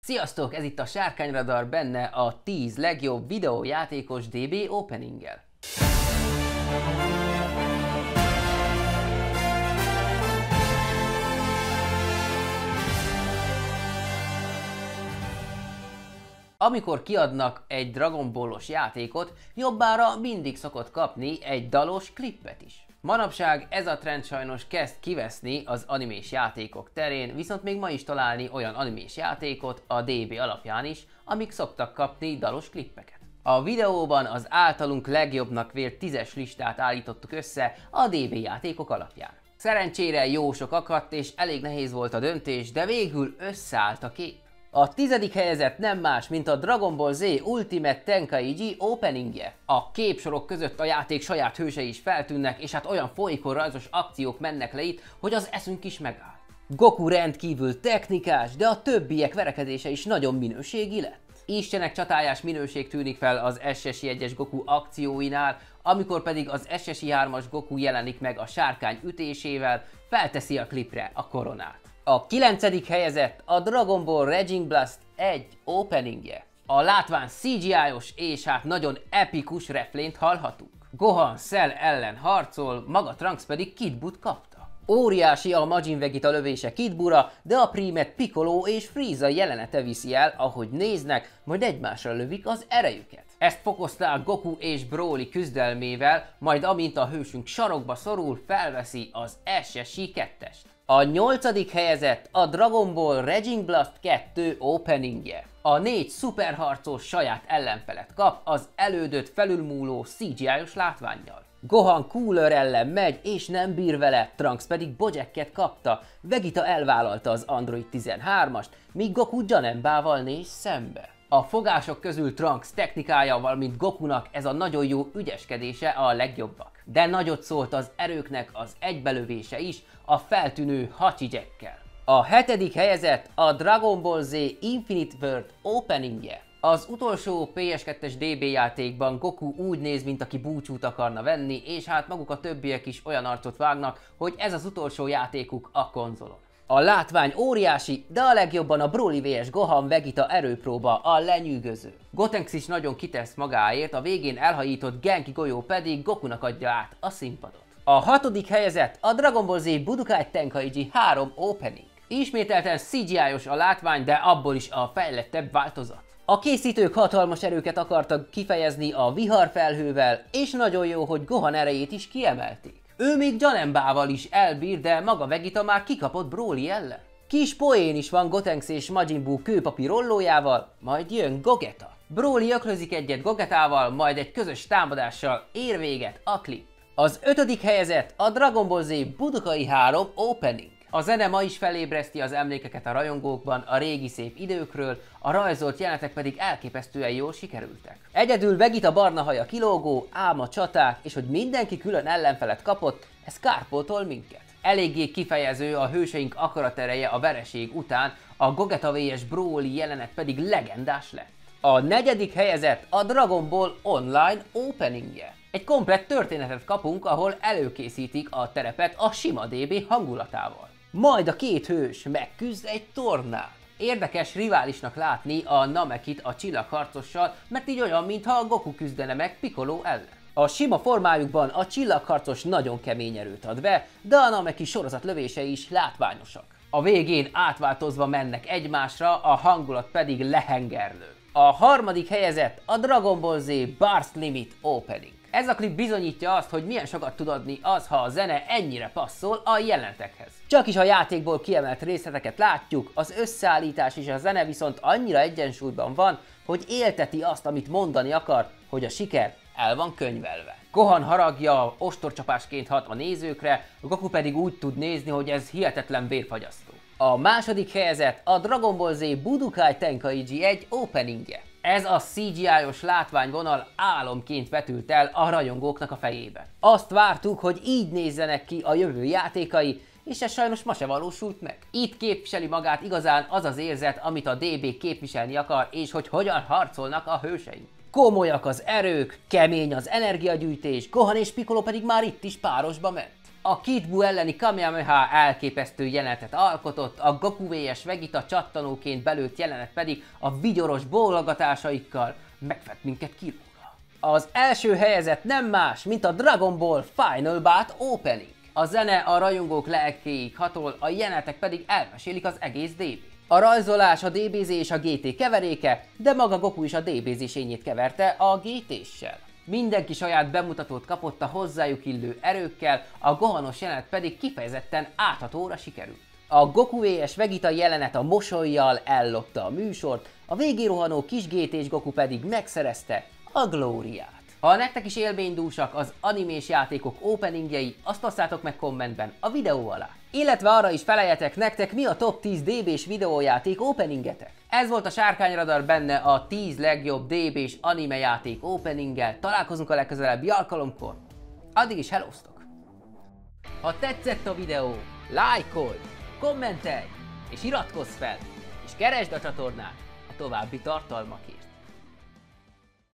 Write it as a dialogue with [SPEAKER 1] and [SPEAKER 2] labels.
[SPEAKER 1] Sziasztok, ez itt a Sárkányradar, benne a 10 legjobb videójátékos DB openinggel. Amikor kiadnak egy Dragon Ball-os játékot, jobbára mindig szokott kapni egy dalos klippet is. Manapság ez a trend sajnos kezd kiveszni az animés játékok terén, viszont még ma is találni olyan animés játékot a DB alapján is, amik szoktak kapni dalos klippeket. A videóban az általunk legjobbnak vélt 10-es listát állítottuk össze a DB játékok alapján. Szerencsére jó sok akadt és elég nehéz volt a döntés, de végül összeállt a kép. A 10. helyezett nem más, mint a Dragon Ball Z Ultimate Tenkaichi openingje. A képsorok között a játék saját hősei is feltűnnek, és hát olyan folyékony rajzos akciók mennek le itt, hogy az eszünk is megáll. Goku rendkívül technikás, de a többiek verekedése is nagyon minőségi lett. Istenek csatájás minőség tűnik fel az SSI 1-es Goku akcióinál, amikor pedig az SSI 3-as Goku jelenik meg a sárkány ütésével, felteszi a klipre a koronát. A 9. helyezett a Dragon Ball Raging Blast 1 openingje. A látvány CGI-os és hát nagyon epikus reflént hallhatunk. Gohan Cell ellen harcol, maga Trunks pedig Kid Buu-t kapta. Óriási a Majin Vegeta lövése Kid Buu-ra, de a prímet Piccolo és Frieza jelenete viszi el, ahogy néznek, majd egymásra lövik az erejüket. Ezt fokozták Goku és Broly küzdelmével, majd amint a hősünk sarokba szorul, felveszi az SSI 2-est. A 8. helyezett a Dragon Ball Raging Blast 2 openingje. A 4 szuperharcos saját ellenfelet kap az elődöt felülmúló CGI-os látvánnyal. Gohan Cooler ellen megy és nem bír vele, Trunks pedig Bojacket kapta, Vegeta elvállalta az Android 13-ast, míg Goku Janembával néz szembe. A fogások közül Trunks technikája, valamint Gokunak ez a nagyon jó ügyeskedése a legjobbak. De nagyot szólt az erőknek az egybelövése is a feltűnő Hachi Jackkel. A 7. helyezett a Dragon Ball Z Infinite World openingje. Az utolsó PS2-es DB játékban Goku úgy néz, mint aki búcsút akarna venni, és hát maguk a többiek is olyan arcot vágnak, hogy ez az utolsó játékuk a konzolon. A látvány óriási, de a legjobban a Broly vs Gohan Vegeta erőpróba, a lenyűgöző. Gotenks is nagyon kitesz magáért, a végén elhajított Genki golyó pedig Gokunak adja át a színpadot. A 6. helyezett a Dragon Ball Z Budokai Tenkaichi 3 opening. Ismételten CGI-os a látvány, de abból is a fejlettebb változat. A készítők hatalmas erőket akartak kifejezni a viharfelhővel, és nagyon jó, hogy Gohan erejét is kiemelték. Ő még Janembával is elbír, de maga Vegeta már kikapott Broly ellen. Kis poén is van Gotenks és Majin Buu kőpapír ollójával, majd jön Gogeta. Broly öklözik egyet Gogetával, majd egy közös támadással ér véget a klip. Az 5. helyezett a Dragon Ball Z Budokai 3 opening. A zene ma is felébreszti az emlékeket a rajongókban a régi szép időkről, a rajzolt jelenetek pedig elképesztően jól sikerültek. Egyedül Vegeta barna haja kilógó, ám a csaták, és hogy mindenki külön ellenfelet kapott, ez kárpótol minket. Eléggé kifejező a hőseink akaratereje a vereség után, a Gogeta vs Broly jelenet pedig legendás lett. A 4. helyezett a Dragon Ball Online openingje. Egy komplett történetet kapunk, ahol előkészítik a terepet a sima DB hangulatával. Majd a két hős megküzd egy tornán. Érdekes riválisnak látni a Namekit a csillagharcossal, mert így olyan, mintha a Goku küzdene meg Piccolo ellen. A sima formájukban a csillagharcos nagyon kemény erőt ad be, de a Nameki sorozat lövései is látványosak. A végén átváltozva mennek egymásra, a hangulat pedig lehengerlő. A 3. helyezett a Dragon Ball Z Burst Limit opening. Ez a klip bizonyítja azt, hogy milyen sokat tud adni az, ha a zene ennyire passzol a jelenetekhez. Csak is a játékból kiemelt részleteket látjuk, az összeállítás és a zene viszont annyira egyensúlyban van, hogy élteti azt, amit mondani akar, hogy a siker el van könyvelve. Gohan haragja ostorcsapásként hat a nézőkre, Goku pedig úgy tud nézni, hogy ez hihetetlen vérfagyasztó. A 2. helyezett a Dragon Ball Z Budokai Tenkaichi 1 openingje. Ez a CGI-os látványvonal álomként vetült el a rajongóknak a fejébe. Azt vártuk, hogy így nézzenek ki a jövő játékai, és ez sajnos ma se valósult meg. Itt képviseli magát igazán az az érzet, amit a DB képviselni akar, és hogy hogyan harcolnak a hőseink. Komolyak az erők, kemény az energiagyűjtés, Gohan és Piccolo pedig már itt is párosba ment. A Kid Buu elleni Kamehameha elképesztő jelenetet alkotott, a Goku vs Vegeta csattanóként belőtt jelenet pedig a vigyoros bólogatásaikkal megfett minket kilóra. Az első helyezett nem más, mint a Dragon Ball Final Bat Opening. A zene a rajongók lelkéig hatol, a jelenetek pedig elmesélik az egész DB. A rajzolás a DBZ és a GT keveréke, de maga Goku is a DBZ-sényét keverte a GT-ssel. Mindenki saját bemutatót kapott a hozzájuk illő erőkkel, a gohanos jelenet pedig kifejezetten áthatóra sikerült. A Goku vs Vegeta jelenet a mosollyal ellopta a műsort, a végén rohanó kis GT-s Goku pedig megszerezte a glóriát. Ha nektek is élménydúsak az animés játékok openingjei, azt osszátok meg kommentben a videó alá. Illetve arra is feleljetek, nektek mi a top 10 DB-s videójáték openingetek. Ez volt a Sárkányradar, benne a 10 legjobb DB-s anime játék openinggel. Találkozunk a legközelebbi alkalomkor. Addig is hellóztok! Ha tetszett a videó, lájkolj, kommentelj és iratkozz fel, és keresd a csatornát a további tartalmakért.